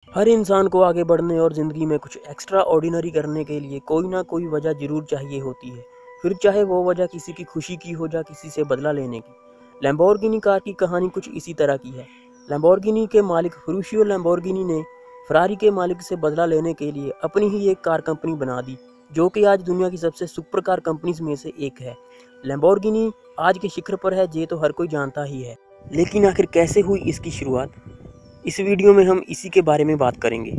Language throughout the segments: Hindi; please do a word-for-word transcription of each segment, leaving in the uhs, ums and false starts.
हर इंसान को आगे बढ़ने और ज़िंदगी में कुछ एक्स्ट्रा ऑर्डिनरी करने के लिए कोई ना कोई वजह ज़रूर चाहिए होती है, फिर चाहे वो वजह किसी की खुशी की हो या किसी से बदला लेने की। लैम्बोर्गिनी कार की कहानी कुछ इसी तरह की है। लैम्बोर्गिनी के मालिक फर्रुचियो लैम्बोर्गिनी ने फरारी के मालिक से बदला लेने के लिए अपनी ही एक कार कंपनी बना दी, जो कि आज दुनिया की सबसे सुपर कार कंपनीज में से एक है। लैम्बोर्गिनी आज के शिखर पर है, ये तो हर कोई जानता ही है, लेकिन आखिर कैसे हुई इसकी शुरुआत, इस वीडियो में हम इसी के बारे में बात करेंगे।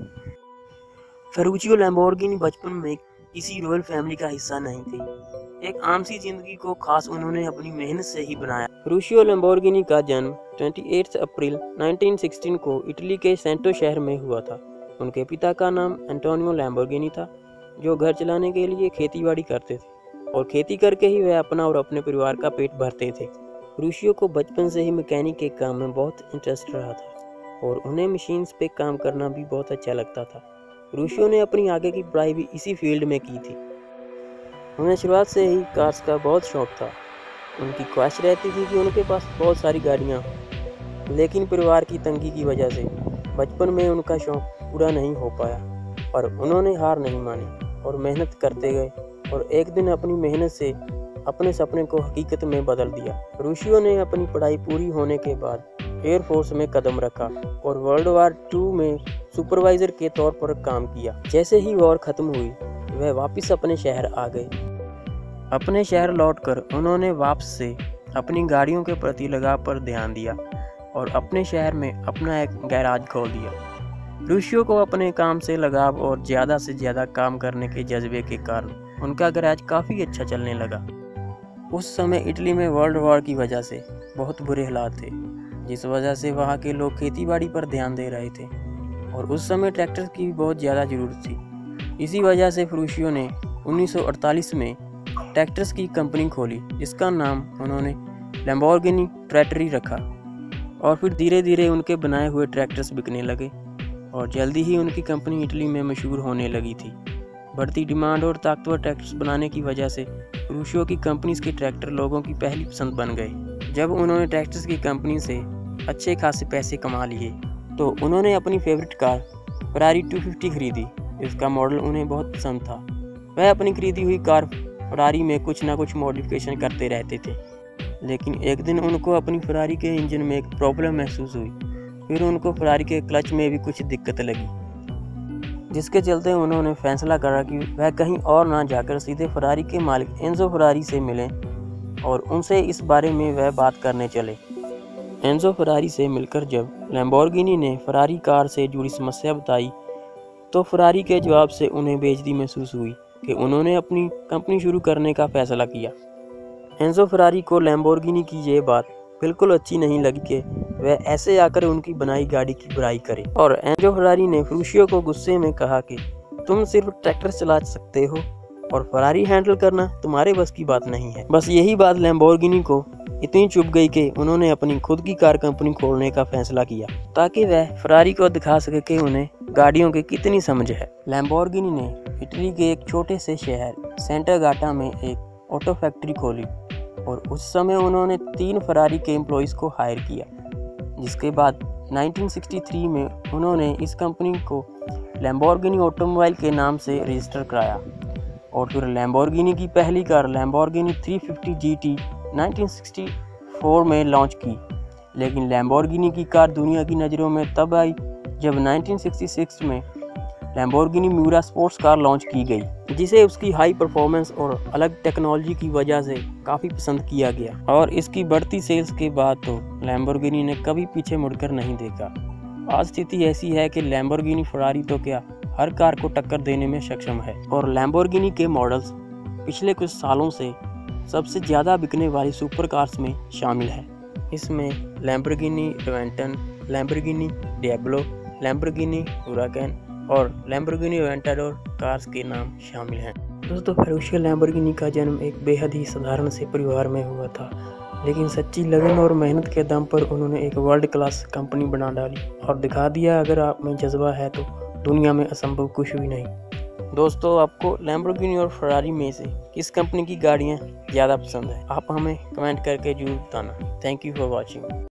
फर्रुचियो लैम्बोर्गिनी बचपन में किसी रॉयल फैमिली का हिस्सा नहीं थे। एक आम सी जिंदगी को खास उन्होंने अपनी मेहनत से ही बनाया। फर्रुचियो लैम्बोर्गिनी का जन्म अट्ठाईस अप्रैल उन्नीस सौ सोलह को इटली के सेंटो शहर में हुआ था। उनके पिता का नाम एंटोनियो लैम्बोर्गिनी था, जो घर चलाने के लिए खेतीबाड़ी करते थे और खेती करके ही वह अपना और अपने परिवार का पेट भरते थे। फर्रुचियो को बचपन से ही मैकेनिक के काम में बहुत इंटरेस्ट रहा था और उन्हें मशीन्स पे काम करना भी बहुत अच्छा लगता था। फर्रुचियो ने अपनी आगे की पढ़ाई भी इसी फील्ड में की थी। उन्हें शुरुआत से ही कार्स का बहुत शौक था। उनकी ख्वाहिश रहती थी कि उनके पास बहुत सारी गाड़ियाँ हों, लेकिन परिवार की तंगी की वजह से बचपन में उनका शौक पूरा नहीं हो पाया। पर उन्होंने हार नहीं मानी और मेहनत करते गए और एक दिन अपनी मेहनत से अपने सपने को हकीकत में बदल दिया। फर्रुचियो ने अपनी पढ़ाई पूरी होने के बाद एयरफोर्स में कदम रखा और वर्ल्ड वार टू में सुपरवाइजर के तौर पर काम किया। जैसे ही वॉर खत्म हुई, वह वापस अपने शहर आ गए। अपने शहर लौटकर उन्होंने वापस से अपनी गाड़ियों के प्रति लगाव पर ध्यान दिया और अपने शहर में अपना एक गैराज खोल दिया। फर्रुचियो को अपने काम से लगाव और ज़्यादा से ज़्यादा काम करने के जज्बे के कारण उनका गैराज काफ़ी अच्छा चलने लगा। उस समय इटली में वर्ल्ड वॉर की वजह से बहुत बुरे हालात थे, जिस वजह से वहाँ के लोग खेतीबाड़ी पर ध्यान दे रहे थे और उस समय ट्रैक्टर की भी बहुत ज़्यादा ज़रूरत थी। इसी वजह से फर्रुचियो ने उन्नीस सौ अड़तालीस में ट्रैक्टर्स की कंपनी खोली, जिसका नाम उन्होंने लैम्बोर्गिनी ट्रैक्टरी रखा और फिर धीरे धीरे उनके बनाए हुए ट्रैक्टर्स बिकने लगे और जल्दी ही उनकी कंपनी इटली में मशहूर होने लगी थी। बढ़ती डिमांड और ताकतवर ट्रैक्टर्स बनाने की वजह से फर्रुचियो की कंपनीज के ट्रैक्टर लोगों की पहली पसंद बन गए। जब उन्होंने ट्रैक्टर्स की कंपनी से अच्छे खासे पैसे कमा लिए तो उन्होंने अपनी फेवरेट कार फरारी दो सौ पचास खरीदी। इसका मॉडल उन्हें बहुत पसंद था। वह अपनी खरीदी हुई कार फरारी में कुछ ना कुछ मॉडिफिकेशन करते रहते थे, लेकिन एक दिन उनको अपनी फरारी के इंजन में एक प्रॉब्लम महसूस हुई। फिर उनको फरारी के क्लच में भी कुछ दिक्कत लगी, जिसके चलते उन्होंने फैसला करा कि वह कहीं और ना जाकर सीधे फरारी के मालिक एंजो फरारी से मिलें और उनसे इस बारे में वह बात करने चले। एंजो फरारी से मिलकर जब लैम्बोर्गिनी ने फरारी कार से जुड़ी समस्या बताई, तो फरारी के जवाब से उन्हें बेइज्जती महसूस हुई कि उन्होंने अपनी कंपनी शुरू करने का फैसला किया। एंजो फरारी को लैम्बोर्गिनी की ये बात बिल्कुल अच्छी नहीं लगी कि वह ऐसे आकर उनकी बनाई गाड़ी की बुराई करे और एंजो फरारी ने फर्रुचियो को गुस्से में कहा कि तुम सिर्फ ट्रैक्टर चला सकते हो और फरारी हैंडल करना तुम्हारे बस की बात नहीं है। बस यही बात लैम्बोर्गिनी को इतनी चुभ गई कि उन्होंने अपनी खुद की कार कंपनी खोलने का फैसला किया, ताकि वह फरारी को दिखा सके कि उन्हें गाड़ियों की कितनी समझ है। लैम्बोर्गिनी ने इटली के एक छोटे से शहर सेंटरगाटा में एक ऑटो फैक्ट्री खोली और उस समय उन्होंने तीन फरारी के एम्प्लॉइज़ को हायर किया। जिसके बाद उन्नीस सौ तिरसठ में उन्होंने इस कंपनी को लैम्बोर्गिनी ऑटोमोबाइल के नाम से रजिस्टर कराया और फिर लैम्बोर्गिनी की पहली कार लैम्बोर्गिनी तीन सौ पचास जी टी उन्नीस सौ चौंसठ में लॉन्च की। लेकिन लैम्बोर्गिनी की कार दुनिया की नज़रों में तब आई जब उन्नीस सौ छियासठ में Lamborghini Miura sports car launch की गई, जिसे उसकी हाई परफॉर्मेंस और अलग टेक्नोलॉजी की वजह से काफ़ी पसंद किया गया। और इसकी बढ़ती सेल्स के बाद तो लैम्बोर्गिनी ने कभी पीछे मुड़कर नहीं देखा। आज स्थिति ऐसी है कि लैम्बोर्गिनी फरारी तो क्या हर कार को टक्कर देने में सक्षम है और लैम्बोर्गिनी के मॉडल्स पिछले कुछ सालों से सबसे ज़्यादा बिकने वाली सुपर कार्स में शामिल है। इसमें लैम्बोर्गिनी एवेंटन, लैम्बोर्गिनी डियाब्लो, लैम्बोर्गिनी हुराकन और लैम्बोर्गिनी एवेंटाडोर कार्स के नाम शामिल हैं। दोस्तों, फर्रुचियो लैम्बोर्गिनी का जन्म एक बेहद ही साधारण से परिवार में हुआ था, लेकिन सच्ची लगन और मेहनत के दम पर उन्होंने एक वर्ल्ड क्लास कंपनी बना डाली और दिखा दिया, अगर आप में जज्बा है तो दुनिया में असंभव कुछ भी नहीं। दोस्तों, आपको लैम्बोर्गिनी और फरारी में से किस कंपनी की गाड़ियाँ ज़्यादा पसंद है? आप हमें कमेंट करके जरूर बताना। Thank you for watching.